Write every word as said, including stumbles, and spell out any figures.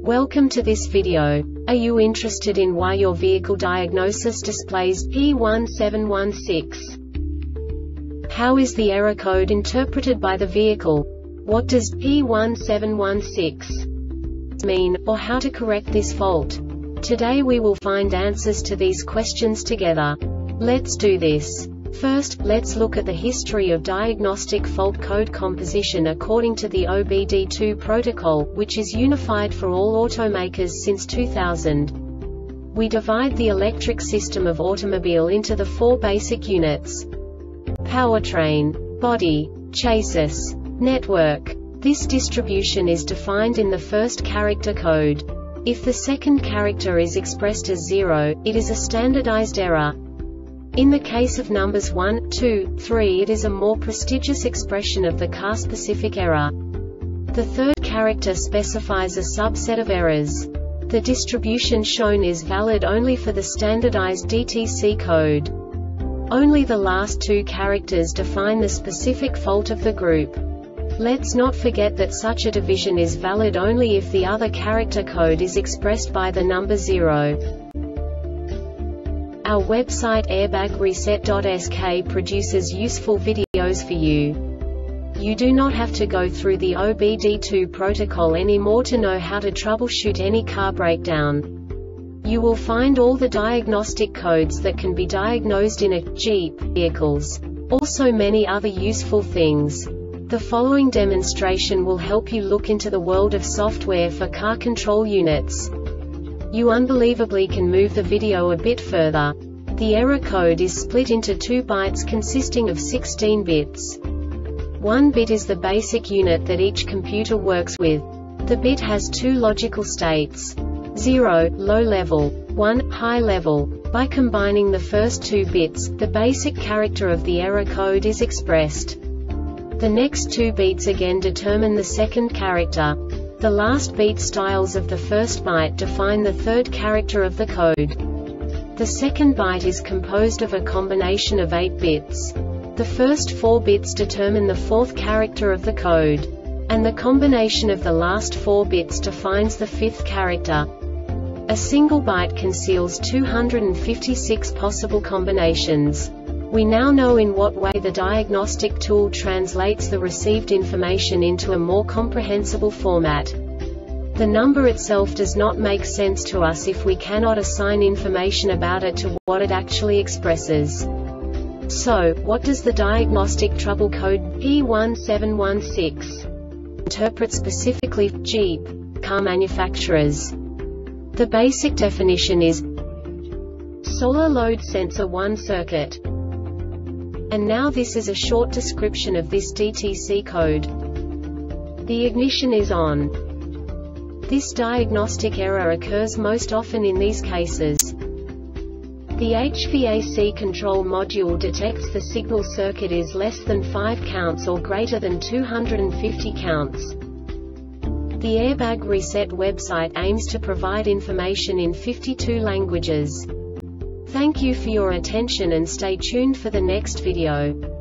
Welcome to this video. Are you interested in why your vehicle diagnosis displays P one seven one six? How is the error code interpreted by the vehicle? What does P one seven one six mean, or how to correct this fault? Today we will find answers to these questions together. Let's do this. First, let's look at the history of diagnostic fault code composition according to the O B D two protocol, which is unified for all automakers since two thousand. We divide the electric system of automobile into the four basic units: powertrain, body, chassis, network. This distribution is defined in the first character code. If the second character is expressed as zero, it is a standardized error. In the case of numbers one, two, three, it is a more prestigious expression of the car-specific error. The third character specifies a subset of errors. The distribution shown is valid only for the standardized D T C code. Only the last two characters define the specific fault of the group. Let's not forget that such a division is valid only if the other character code is expressed by the number zero. Our website airbag reset dot S K produces useful videos for you. You do not have to go through the O B D two protocol anymore to know how to troubleshoot any car breakdown. You will find all the diagnostic codes that can be diagnosed in a Jeep vehicles. Also many other useful things. The following demonstration will help you look into the world of software for car control units. You unbelievably can move the video a bit further. The error code is split into two bytes consisting of sixteen bits. One bit is the basic unit that each computer works with. The bit has two logical states: zero, low level, one, high level. By combining the first two bits, the basic character of the error code is expressed. The next two beats again determine the second character. The last beat styles of the first byte define the third character of the code. The second byte is composed of a combination of eight bits. The first four bits determine the fourth character of the code. And the combination of the last four bits defines the fifth character. A single byte conceals two hundred fifty-six possible combinations. We now know in what way the diagnostic tool translates the received information into a more comprehensible format. The number itself does not make sense to us if we cannot assign information about it to what it actually expresses. So, what does the diagnostic trouble code P one seven one six interpret specifically for Jeep car manufacturers? The basic definition is solar load sensor one circuit. And now this is a short description of this D T C code. The ignition is on. This diagnostic error occurs most often in these cases. The H V A C control module detects the signal circuit is less than five counts or greater than two hundred fifty counts. The Airbag Reset website aims to provide information in fifty-two languages. Thank you for your attention and stay tuned for the next video.